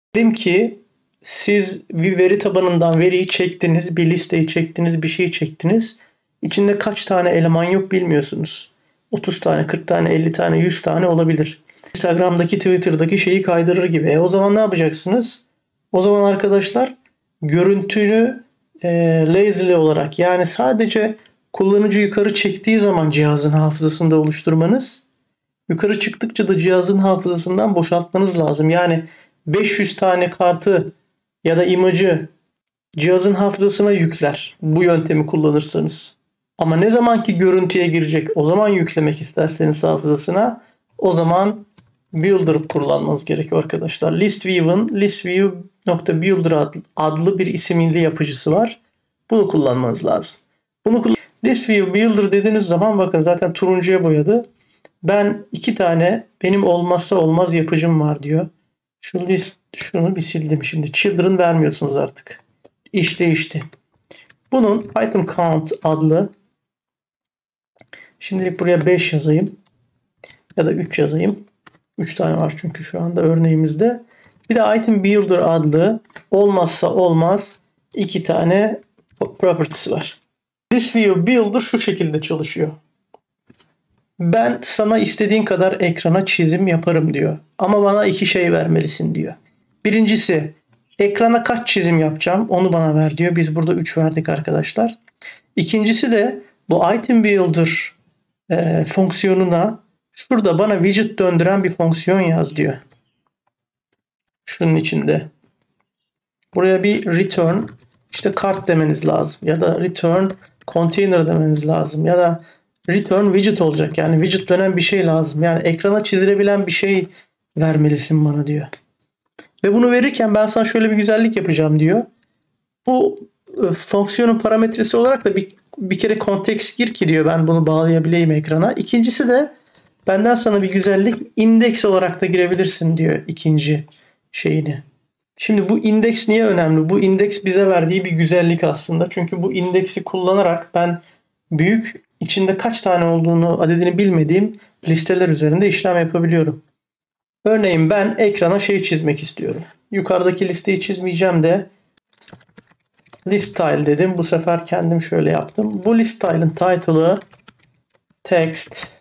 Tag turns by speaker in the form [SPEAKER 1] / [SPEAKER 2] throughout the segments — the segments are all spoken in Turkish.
[SPEAKER 1] Diyelim ki siz bir veri tabanından veriyi çektiniz, bir listeyi çektiniz, bir şeyi çektiniz. İçinde kaç tane eleman yok bilmiyorsunuz. 30 tane, 40 tane, 50 tane, 100 tane olabilir. Instagram'daki, Twitter'daki şeyi kaydırır gibi. O zaman ne yapacaksınız? O zaman arkadaşlar görüntünü lazily olarak, yani sadece kullanıcı yukarı çektiği zaman cihazın hafızasında oluşturmanız, yukarı çıktıkça da cihazın hafızasından boşaltmanız lazım. Yani 500 tane kartı ya da imajı cihazın hafızasına yükler bu yöntemi kullanırsanız. Ama ne zamanki görüntüye girecek, o zaman yüklemek isterseniz hafızasına, o zaman Builder kullanmanız gerekiyor arkadaşlar. ListView'ın listview.builder adlı bir isimli yapıcısı var. Bunu kullanmanız lazım. ListView Builder dediğiniz zaman bakın zaten turuncuya boyadı. Ben 2 tane benim olmazsa olmaz yapıcım var diyor. Şunu bir sildim şimdi. Children vermiyorsunuz artık. İş değişti. Bunun item count adlı, şimdilik buraya 5 yazayım ya da 3 yazayım. 3 tane var çünkü şu anda örneğimizde. Bir de item builder adlı olmazsa olmaz 2 tane properties var. ListView Builder şu şekilde çalışıyor. Ben sana istediğin kadar ekrana çizim yaparım diyor. Ama bana 2 şey vermelisin diyor. Birincisi, ekrana kaç çizim yapacağım onu bana ver diyor. Biz burada 3 verdik arkadaşlar. İkincisi de bu item builder fonksiyonuna şurada bana widget döndüren bir fonksiyon yaz diyor. Şunun içinde. Buraya bir return işte kart demeniz lazım. Ya da return container demeniz lazım. Ya da return widget olacak. Yani widget dönen bir şey lazım. Yani ekrana çizilebilen bir şey vermelisin bana diyor. Ve bunu verirken ben sana şöyle bir güzellik yapacağım diyor. Bu fonksiyonun parametresi olarak da bir kere context gir ki diyor ben bunu bağlayabileyim ekrana. İkincisi de benden sana bir güzellik, index olarak da girebilirsin diyor ikinci şeyini. Şimdi bu indeks niye önemli? Bu indeks bize verdiği bir güzellik aslında. Çünkü bu indeksi kullanarak ben büyük, içinde kaç tane olduğunu, adedini bilmediğim listeler üzerinde işlem yapabiliyorum. Örneğin ben ekrana şey çizmek istiyorum. Yukarıdaki listeyi çizmeyeceğim de list tile dedim. Bu sefer kendim şöyle yaptım. Bu list tile'ın title'ı text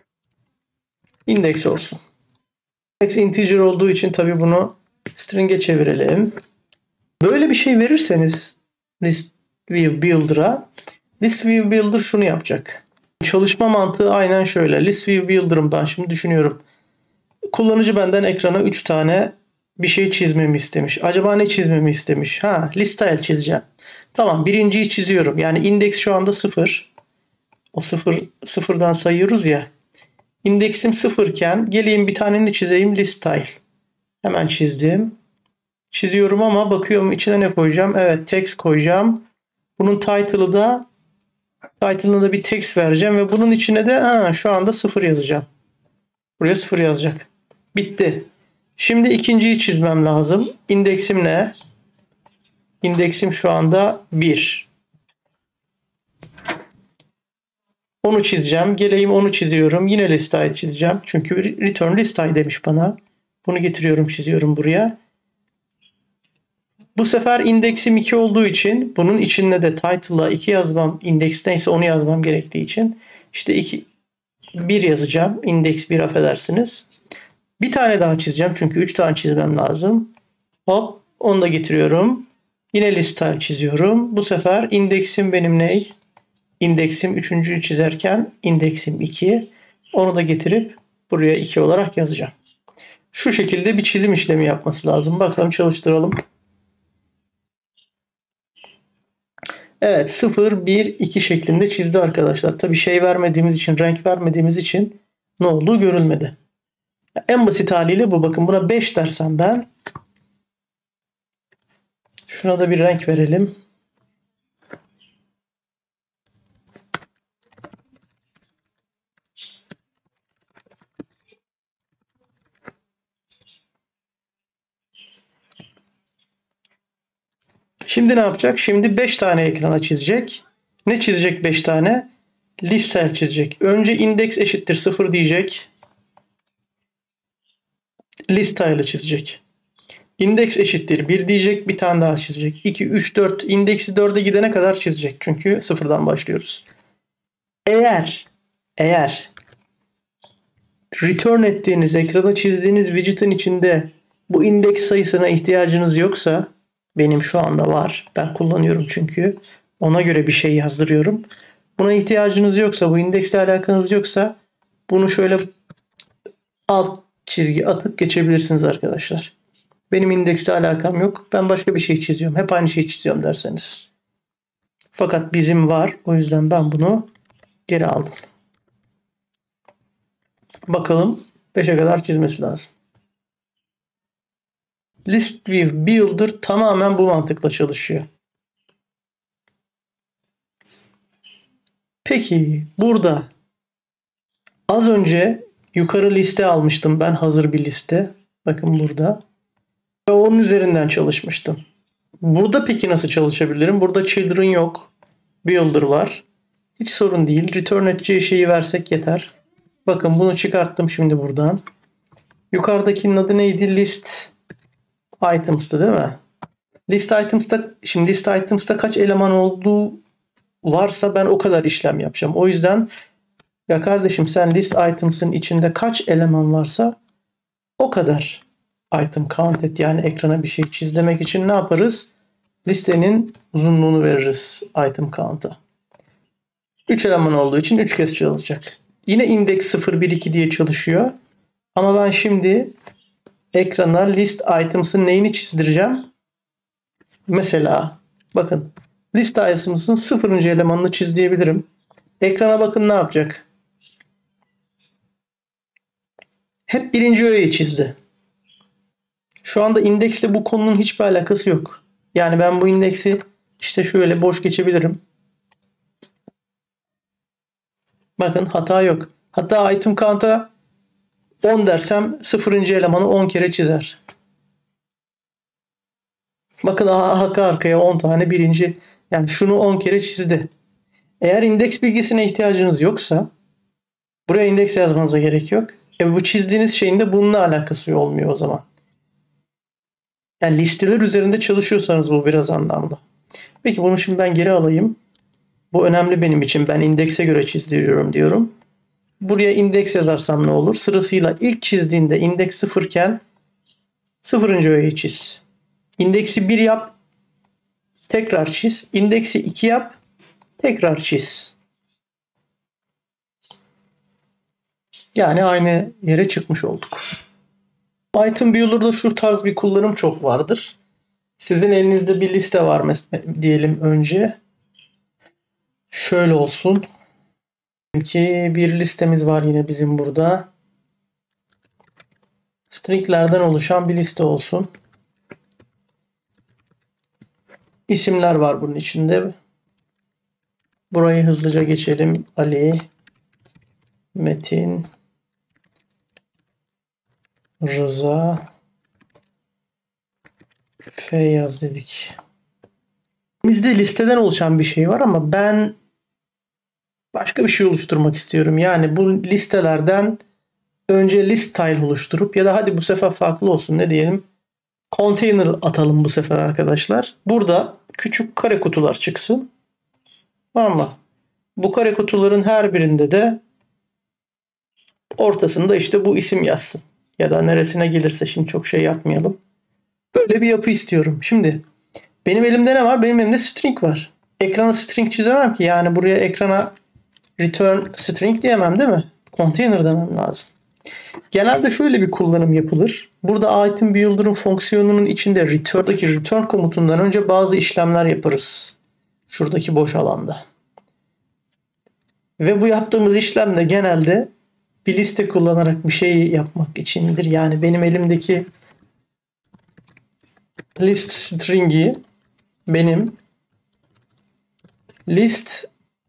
[SPEAKER 1] index olsun. Text integer olduğu için tabii bunu string'e çevirelim. Böyle bir şey verirseniz ListView Builder'a, ListView Builder şunu yapacak. Çalışma mantığı aynen şöyle. ListView Builder'ım ben şimdi düşünüyorum. Kullanıcı benden ekrana 3 tane bir şey çizmemi istemiş. Acaba ne çizmemi istemiş? List tile çizeceğim. Tamam, birinciyi çiziyorum. Yani indeks şu anda 0. O sıfırdan sayıyoruz ya. İndeksim 0 iken geleyim bir taneni çizeyim, list tile. Hemen çizdim. Çiziyorum ama bakıyorum içine ne koyacağım? Evet, text koyacağım. Bunun title'ına da bir text vereceğim ve bunun içine de şu anda 0 yazacağım. Buraya 0 yazacak. Bitti. Şimdi ikinciyi çizmem lazım. İndeksim ne? İndeksim şu anda 1. Onu çizeceğim. Geleyim onu çiziyorum. Yine listayı çizeceğim. Çünkü return listay demiş bana. Bunu getiriyorum, çiziyorum buraya. Bu sefer indeksim 2 olduğu için bunun içinde de title'a 2 yazmam, indeks neyse onu yazmam gerektiği için işte 1 yazacağım. İndeks 1, affedersiniz. Bir tane daha çizeceğim çünkü 3 tane çizmem lazım. Hop, onu da getiriyorum. Yine listyle çiziyorum. Bu sefer indeksim benim ne? İndeksim 3.'yü çizerken indeksim 2. Onu da getirip buraya 2 olarak yazacağım. Şu şekilde bir çizim işlemi yapması lazım. Bakalım, çalıştıralım. Evet, 0, 1, 2 şeklinde çizdi arkadaşlar. Tabii şey vermediğimiz için, renk vermediğimiz için ne olduğu görülmedi. En basit haliyle bu. Bakın buna 5 dersem ben. Şuna da bir renk verelim. Şimdi ne yapacak? Şimdi 5 tane ekrana çizecek. Ne çizecek 5 tane? List çizecek. Önce index eşittir 0 diyecek. List tile'ı çizecek. index eşittir 1 diyecek, bir tane daha çizecek. 2, 3, 4, indeksi 4'e gidene kadar çizecek. Çünkü sıfırdan başlıyoruz. Eğer return ettiğiniz, ekrana çizdiğiniz widget'ın içinde bu indeks sayısına ihtiyacınız yoksa, benim şu anda var. Ben kullanıyorum çünkü. Ona göre bir şey yazdırıyorum. Buna ihtiyacınız yoksa, bu indeksle alakanız yoksa bunu şöyle alt çizgi atıp geçebilirsiniz arkadaşlar. Benim indeksle alakam yok. Ben başka bir şey çiziyorum. Hep aynı şeyi çiziyorum derseniz. Fakat bizim var. O yüzden ben bunu geri aldım. Bakalım 5'e kadar çizmesi lazım. List View Builder tamamen bu mantıkla çalışıyor. Peki burada az önce yukarı liste almıştım ben, hazır bir liste. Bakın burada. Ve onun üzerinden çalışmıştım. Burada peki nasıl çalışabilirim? Burada children yok. Builder var. Hiç sorun değil. Return edeceği şeyi versek yeter. Bakın bunu çıkarttım şimdi buradan. Yukarıdakinin adı neydi? List Items'tı değil mi? List Items'ta kaç eleman olduğu varsa ben o kadar işlem yapacağım. O yüzden ya kardeşim, sen list items'ın içinde kaç eleman varsa o kadar item count et. Yani ekrana bir şey çizlemek için ne yaparız? Listenin uzunluğunu veririz item count'a. 3 eleman olduğu için 3 kez çalışacak. Yine index 0, 1, 2 diye çalışıyor. Ama ben şimdi ekrana list items'ın neyini çizdireceğim? Mesela bakın, list items'ın 0. elemanını çiz diyebilirim. Ekrana bakın ne yapacak? Hep birinci öğeyi çizdi. Şu anda indeksle bu konunun hiçbir alakası yok. Yani ben bu indeksi işte şöyle boş geçebilirim. Bakın hata yok. Hatta item count'a 10 dersem 0. elemanı 10 kere çizer. Bakın arka arkaya 10 tane birinci, yani şunu 10 kere çizdi. Eğer indeks bilgisine ihtiyacınız yoksa buraya indeks yazmanıza gerek yok. Bu çizdiğiniz şeyin de bununla alakası olmuyor o zaman. Yani listeler üzerinde çalışıyorsanız bu biraz anlamlı. Peki bunu şimdi ben geri alayım. Bu önemli benim için. Ben indekse göre çizdiriyorum diyorum. Buraya indeks yazarsam ne olur? Sırasıyla ilk çizdiğinde indeks 0 iken 0. öğeyi çiz. İndeksi 1 yap. Tekrar çiz. İndeksi 2 yap. Tekrar çiz. Yani aynı yere çıkmış olduk. Item Builder'da şu tarz bir kullanım çok vardır. Sizin elinizde bir liste var diyelim önce. Şöyle olsun. Ki bir listemiz var yine bizim burada. Stringlerden oluşan bir liste olsun. İsimler var bunun içinde. Burayı hızlıca geçelim. Ali, Metin, Rıza, Feyyaz dedik. Bizde listeden oluşan bir şey var ama ben başka bir şey oluşturmak istiyorum. Yani bu listelerden önce list tile oluşturup ya da hadi bu sefer farklı olsun, ne diyelim? Container atalım bu sefer arkadaşlar. Burada küçük kare kutular çıksın. Ama bu kare kutuların her birinde de ortasında işte bu isim yazsın. Ya da neresine gelirse, şimdi çok şey yapmayalım. Böyle bir yapı istiyorum. Şimdi benim elimde ne var? Benim elimde string var. Ekrana string çizemem ki. Yani buraya ekrana return string diyemem değil mi? Container demem lazım. Genelde şöyle bir kullanım yapılır. Burada item builder'ın fonksiyonunun içinde return komutundan önce bazı işlemler yaparız. Şuradaki boş alanda. Ve bu yaptığımız işlem de genelde bir liste kullanarak bir şey yapmak içindir. Yani benim elimdeki list string'i benim list,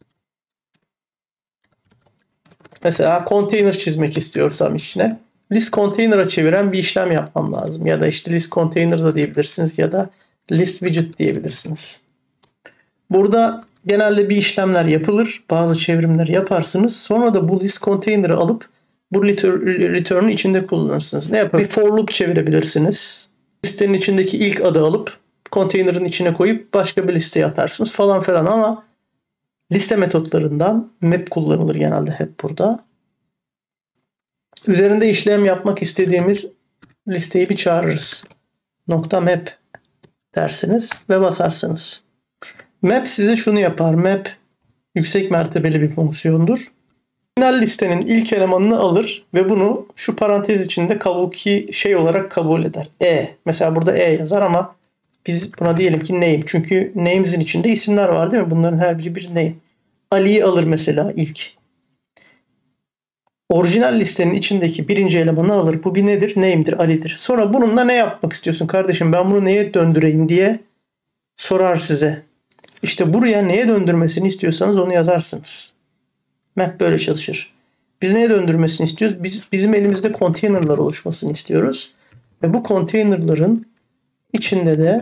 [SPEAKER 1] mesela container çizmek istiyorsam içine list container'a çeviren bir işlem yapmam lazım. Ya da işte list container da diyebilirsiniz ya da list widget diyebilirsiniz. Burada genelde bir işlemler yapılır. Bazı çevrimler yaparsınız. Sonra da bu list container'ı alıp bu return'u içinde kullanırsınız. Ne yapar? Bir for loop çevirebilirsiniz. listenin içindeki ilk adı alıp konteynerin içine koyup başka bir listeye atarsınız falan filan ama liste metotlarından map kullanılır genelde hep burada. Üzerinde işlem yapmak istediğimiz listeyi bir çağırırız. .map dersiniz ve basarsınız. Map size şunu yapar. Map yüksek mertebeli bir fonksiyondur. Final listenin ilk elemanını alır ve bunu şu parantez içinde şey olarak kabul eder. Mesela burada yazar ama biz buna diyelim ki name. Çünkü names'in içinde isimler var değil mi? Bunların her biri bir name. Ali'yi alır mesela ilk. Orijinal listenin içindeki birinci elemanı alır. Bu bir nedir? Name'dir, Ali'dir. Sonra bununla ne yapmak istiyorsun kardeşim? Ben bunu neye döndüreyim diye sorar size. İşte buraya neye döndürmesini istiyorsanız onu yazarsınız. Map böyle çalışır. Biz neye döndürmesini istiyoruz? Bizim elimizde konteynerlar oluşmasını istiyoruz. Ve bu konteynerların içinde de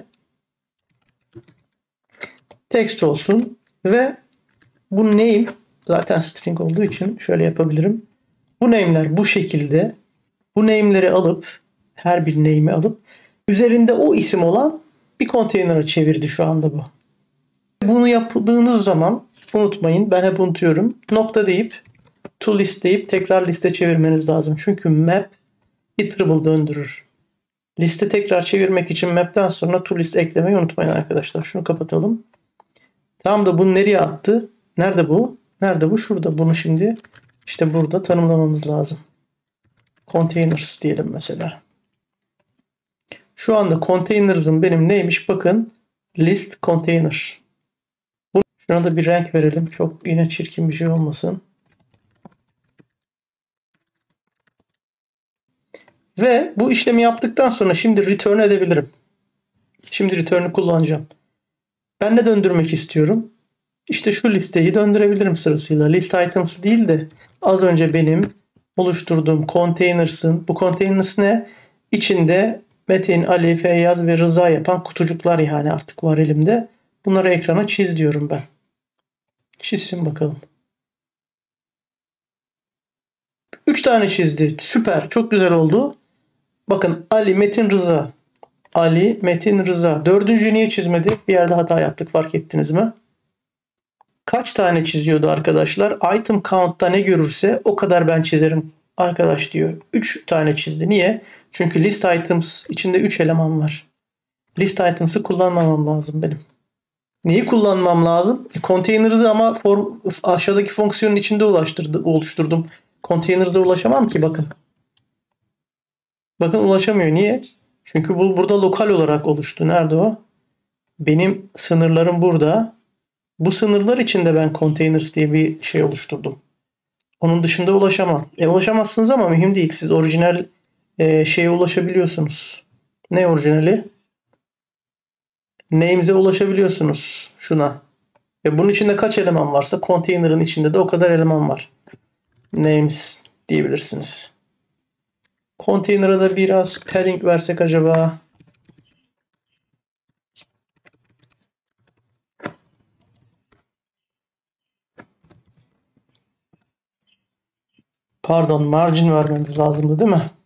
[SPEAKER 1] text olsun ve bu name zaten string olduğu için şöyle yapabilirim. Bu name'ler bu şekilde, bu name'leri alıp her bir name'i alıp üzerinde o isim olan bir konteyner'a çevirdi şu anda bu. Bunu yaptığınız zaman unutmayın, ben hep unutuyorum. Nokta deyip to list deyip tekrar liste çevirmeniz lazım. Çünkü map iterable döndürür. Liste tekrar çevirmek için map'ten sonra to list eklemeyi unutmayın arkadaşlar. Şunu kapatalım. Tamam da bunu nereye attı? Nerede bu? Nerede bu? Şurada. Bunu şimdi işte burada tanımlamamız lazım. Containers diyelim mesela. Şu anda containers'ın benim neymiş? Bakın list container. Şuna da bir renk verelim. Çok yine çirkin bir şey olmasın. Ve bu işlemi yaptıktan sonra şimdi return edebilirim. Şimdi return'ü kullanacağım. Ben ne döndürmek istiyorum? İşte şu listeyi döndürebilirim sırasıyla. List items değil de az önce benim oluşturduğum containers'ın, bu containers ne? İçinde Metin, Ali, Feyyaz ve Rıza yapan kutucuklar yani artık var elimde. Bunları ekrana çiz diyorum ben. Çizsin bakalım. 3 tane çizdi. Süper. Çok güzel oldu. Bakın Ali, Metin, Rıza. Ali, Metin, Rıza. Dördüncüyü niye çizmedi? Bir yerde hata yaptık. Fark ettiniz mi? Kaç tane çiziyordu arkadaşlar? Item count'ta ne görürse o kadar ben çizerim arkadaş diyor. 3 tane çizdi. Niye? Çünkü list items içinde 3 eleman var. List items'ı kullanmamam lazım benim. Neyi kullanmam lazım? Container'ı ama aşağıdaki fonksiyonun içinde oluşturdum. Container'da ulaşamam ki bakın. Bakın ulaşamıyor. Niye? Çünkü bu burada lokal olarak oluştu. Nerede o? Benim sınırlarım burada. Bu sınırlar içinde ben containers diye bir şey oluşturdum. Onun dışında ulaşamam. Ulaşamazsınız ama mühim değil. Siz orijinal şeye ulaşabiliyorsunuz. Ne orijinali? Names'e ulaşabiliyorsunuz. Şuna. Bunun içinde kaç eleman varsa container'ın içinde de o kadar eleman var. Names diyebilirsiniz. Container'a da biraz padding versek acaba? Pardon, margin vermemiz lazımdı değil mi?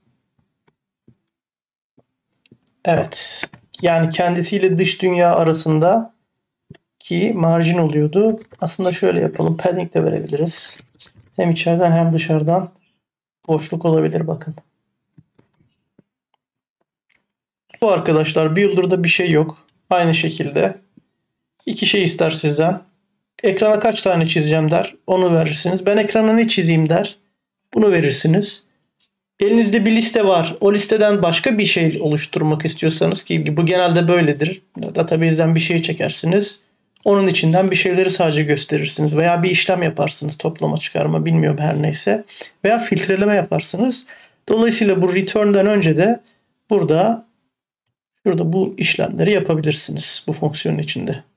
[SPEAKER 1] Evet. Yani kendisiyle dış dünya arasında ki margin oluyordu. Aslında şöyle yapalım. Padding de verebiliriz. Hem içeriden hem dışarıdan boşluk olabilir bakın. Bu arkadaşlar Builder'da bir şey yok. Aynı şekilde 2 şey ister sizden. Ekrana kaç tane çizeceğim der. Onu verirsiniz. Ben ekrana ne çizeyim der. Bunu verirsiniz. Elinizde bir liste var. O listeden başka bir şey oluşturmak istiyorsanız ki bu genelde böyledir. Database'den bir şey çekersiniz. Onun içinden bir şeyleri sadece gösterirsiniz. Veya bir işlem yaparsınız. Toplama, çıkarma bilmiyorum her neyse. Veya filtreleme yaparsınız. Dolayısıyla bu return'dan önce de şurada bu işlemleri yapabilirsiniz. Bu fonksiyonun içinde.